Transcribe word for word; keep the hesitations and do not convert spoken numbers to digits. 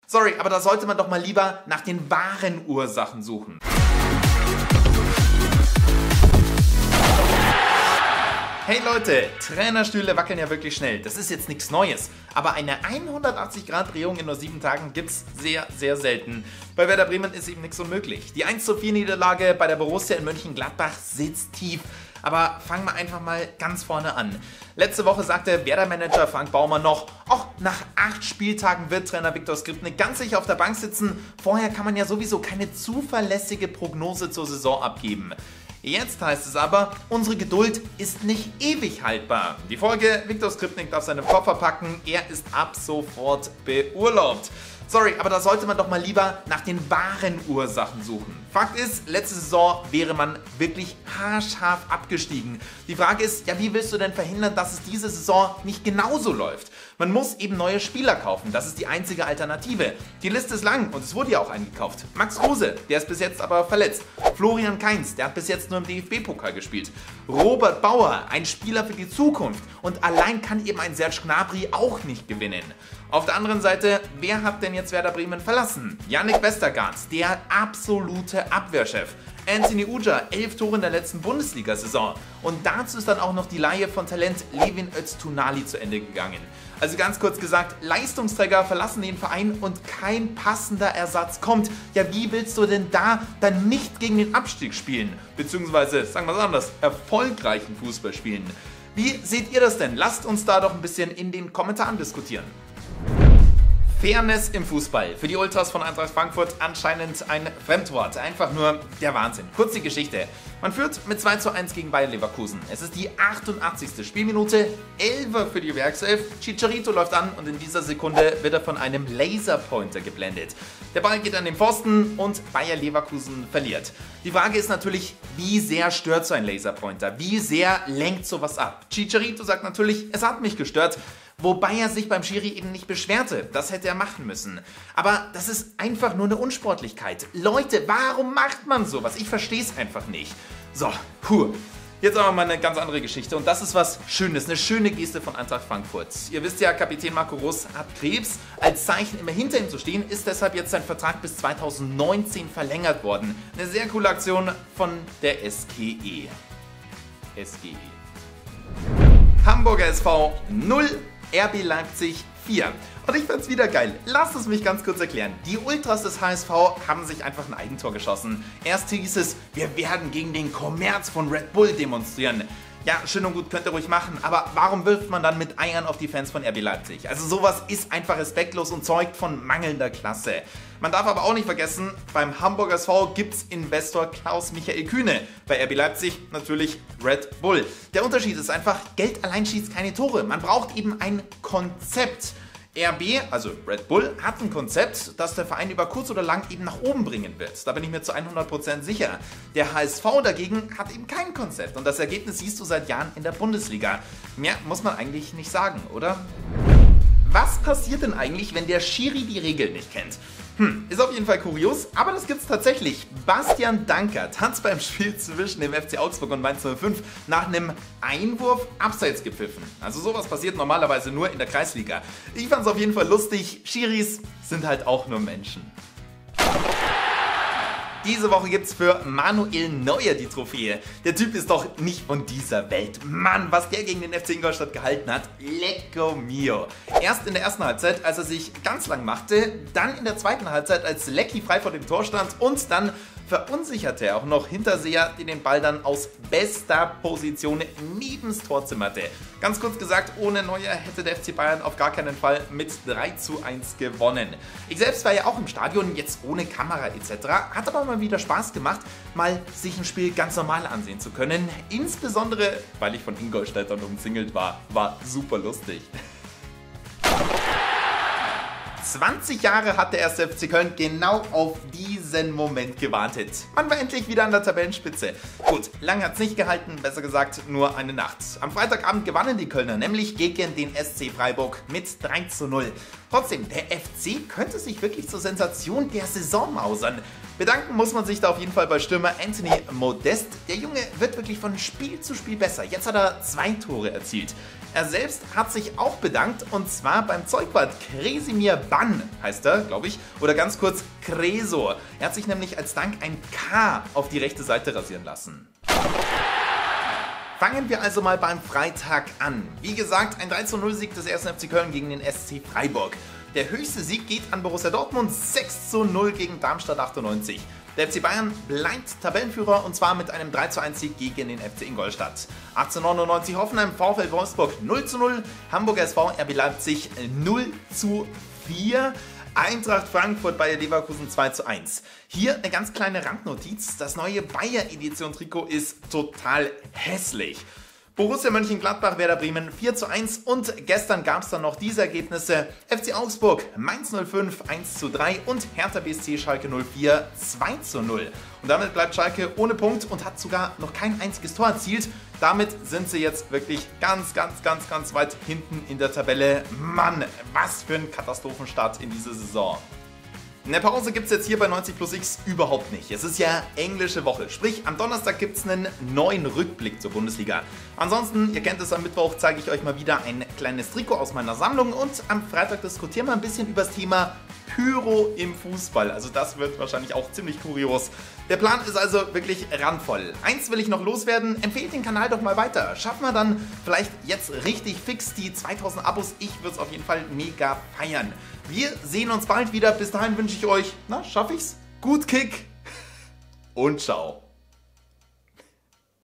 Sorry, aber da sollte man doch mal lieber nach den wahren Ursachen suchen. Hey Leute, Trainerstühle wackeln ja wirklich schnell. Das ist jetzt nichts Neues. Aber eine hundertachtzig Grad Drehung in nur sieben Tagen gibt's sehr, sehr selten. Bei Werder Bremen ist eben nichts unmöglich. Die eins zu vier Niederlage bei der Borussia in Mönchengladbach sitzt tief. Aber fangen wir einfach mal ganz vorne an. Letzte Woche sagte Werder-Manager Frank Baumann noch, ach, nach acht Spieltagen wird Trainer Viktor Skripnik ganz sicher auf der Bank sitzen. Vorher kann man ja sowieso keine zuverlässige Prognose zur Saison abgeben. Jetzt heißt es aber, unsere Geduld ist nicht ewig haltbar. Die Folge, Viktor Skripnik darf seine Koffer packen, er ist ab sofort beurlaubt. Sorry, aber da sollte man doch mal lieber nach den wahren Ursachen suchen. Fakt ist, letzte Saison wäre man wirklich haarscharf abgestiegen. Die Frage ist, ja, wie willst du denn verhindern, dass es diese Saison nicht genauso läuft? Man muss eben neue Spieler kaufen, das ist die einzige Alternative. Die Liste ist lang und es wurde ja auch eingekauft. Max Kruse, der ist bis jetzt aber verletzt. Florian Kainz, der hat bis jetzt nur im D F B-Pokal gespielt. Robert Bauer, ein Spieler für die Zukunft. Und allein kann eben ein Serge Gnabry auch nicht gewinnen. Auf der anderen Seite, wer hat denn jetzt Werder Bremen verlassen? Yannick Westergaard, der absolute Abwehrchef. Anthony Ujah, elf Tore in der letzten Bundesliga-Saison. Und dazu ist dann auch noch die Leihe von Talent Levin Öztunali zu Ende gegangen. Also ganz kurz gesagt, Leistungsträger verlassen den Verein und kein passender Ersatz kommt. Ja, wie willst du denn da dann nicht gegen den Abstieg spielen? Beziehungsweise, sagen wir es anders, erfolgreichen Fußball spielen. Wie seht ihr das denn? Lasst uns da doch ein bisschen in den Kommentaren diskutieren. Fairness im Fußball. Für die Ultras von Eintracht Frankfurt anscheinend ein Fremdwort. Einfach nur der Wahnsinn. Kurz die Geschichte. Man führt mit zwei zu eins gegen Bayer Leverkusen. Es ist die achtundachtzigste Spielminute. Elfer für die Werkself. Chicharito läuft an und in dieser Sekunde wird er von einem Laserpointer geblendet. Der Ball geht an den Pfosten und Bayer Leverkusen verliert. Die Frage ist natürlich, wie sehr stört so ein Laserpointer? Wie sehr lenkt sowas ab? Chicharito sagt natürlich, es hat mich gestört. Wobei er sich beim Schiri eben nicht beschwerte. Das hätte er machen müssen. Aber das ist einfach nur eine Unsportlichkeit. Leute, warum macht man sowas? Ich verstehe es einfach nicht. So, puh. Jetzt aber mal eine ganz andere Geschichte und das ist was Schönes, eine schöne Geste von Eintracht Frankfurt. Ihr wisst ja, Kapitän Marco Rus hat Krebs. Als Zeichen, immer hinter ihm zu stehen, ist deshalb jetzt sein Vertrag bis zweitausendneunzehn verlängert worden. Eine sehr coole Aktion von der S G E. S G E. Hamburger S V null. R B Leipzig vier. Und ich fand's wieder geil. Lasst es mich ganz kurz erklären. Die Ultras des H S V haben sich einfach ein Eigentor geschossen. Erst hieß es, wir werden gegen den Kommerz von Red Bull demonstrieren. Ja, schön und gut, könnt ihr ruhig machen, aber warum wirft man dann mit Eiern auf die Fans von R B Leipzig? Also sowas ist einfach respektlos und zeugt von mangelnder Klasse. Man darf aber auch nicht vergessen, beim Hamburger S V gibt's Investor Klaus-Michael Kühne. Bei R B Leipzig natürlich Red Bull. Der Unterschied ist einfach, Geld allein schießt keine Tore. Man braucht eben ein Konzept. R B, also Red Bull, hat ein Konzept, das der Verein über kurz oder lang eben nach oben bringen wird. Da bin ich mir zu hundert Prozent sicher. Der H S V dagegen hat eben kein Konzept und das Ergebnis siehst du seit Jahren in der Bundesliga. Mehr muss man eigentlich nicht sagen, oder? Was passiert denn eigentlich, wenn der Schiri die Regeln nicht kennt? Hm, ist auf jeden Fall kurios, aber das gibt's tatsächlich. Bastian Dankert hat beim Spiel zwischen dem F C Augsburg und Mainz null fünf nach einem Einwurf abseits gepfiffen. Also sowas passiert normalerweise nur in der Kreisliga. Ich fand's auf jeden Fall lustig. Schiris sind halt auch nur Menschen. Diese Woche gibt's für Manuel Neuer die Trophäe. Der Typ ist doch nicht von dieser Welt. Mann, was der gegen den F C Ingolstadt gehalten hat. Lecco mio. Erst in der ersten Halbzeit, als er sich ganz lang machte, dann in der zweiten Halbzeit, als Lecky frei vor dem Tor stand und dann verunsicherte er auch noch Hinterseher, die den Ball dann aus bester Position nebens Tor zimmerte. Ganz kurz gesagt, ohne Neuer hätte der F C Bayern auf gar keinen Fall mit drei zu eins gewonnen. Ich selbst war ja auch im Stadion, jetzt ohne Kamera et cetera. Hat aber mal wieder Spaß gemacht, mal sich ein Spiel ganz normal ansehen zu können. Insbesondere, weil ich von Ingolstädtern umzingelt war. War super lustig. zwanzig Jahre hat der erste F C Köln genau auf diesen Moment gewartet. Man war endlich wieder an der Tabellenspitze. Gut, lang hat es nicht gehalten, besser gesagt nur eine Nacht. Am Freitagabend gewannen die Kölner, nämlich gegen den S C Freiburg mit drei zu null. Trotzdem, der F C könnte sich wirklich zur Sensation der Saison mausern. Bedanken muss man sich da auf jeden Fall bei Stürmer Anthony Modest. Der Junge wird wirklich von Spiel zu Spiel besser. Jetzt hat er zwei Tore erzielt. Er selbst hat sich auch bedankt und zwar beim Zeugwart Kresimir Ban, heißt er, glaube ich, oder ganz kurz Kreso. Er hat sich nämlich als Dank ein K auf die rechte Seite rasieren lassen. Fangen wir also mal beim Freitag an. Wie gesagt, ein drei zu null Sieg des ersten F C Köln gegen den S C Freiburg. Der höchste Sieg geht an Borussia Dortmund, sechs zu null gegen Darmstadt achtundneunzig. Der F C Bayern bleibt Tabellenführer und zwar mit einem drei zu eins Sieg gegen den F C Ingolstadt. achtzehnhundertneunundneunzig Hoffenheim, VfL Wolfsburg null zu null, Hamburger S V, R B Leipzig null zu vier. Eintracht Frankfurt bei Leverkusen zwei zu eins. Hier eine ganz kleine Randnotiz. Das neue Bayer-Edition-Trikot ist total hässlich. Borussia Mönchengladbach, Werder Bremen vier zu eins und gestern gab es dann noch diese Ergebnisse. F C Augsburg, Mainz null fünf eins zu drei und Hertha B S C Schalke null vier zwei zu null. Und damit bleibt Schalke ohne Punkt und hat sogar noch kein einziges Tor erzielt. Damit sind sie jetzt wirklich ganz, ganz, ganz, ganz weit hinten in der Tabelle. Mann, was für ein Katastrophenstart in diese Saison. Eine Pause gibt es jetzt hier bei neunzig plus X überhaupt nicht. Es ist ja englische Woche, sprich am Donnerstag gibt es einen neuen Rückblick zur Bundesliga. Ansonsten, ihr kennt es, am Mittwoch zeige ich euch mal wieder ein kleines Trikot aus meiner Sammlung und am Freitag diskutieren wir ein bisschen über das Thema Pyro im Fußball. Also das wird wahrscheinlich auch ziemlich kurios. Der Plan ist also wirklich randvoll. Eins will ich noch loswerden, empfehlt den Kanal doch mal weiter. Schaffen wir dann vielleicht jetzt richtig fix die zweitausend Abos. Ich würde es auf jeden Fall mega feiern. Wir sehen uns bald wieder. Bis dahin wünsche ich euch, na, schaff ich's? Gut Kick und ciao.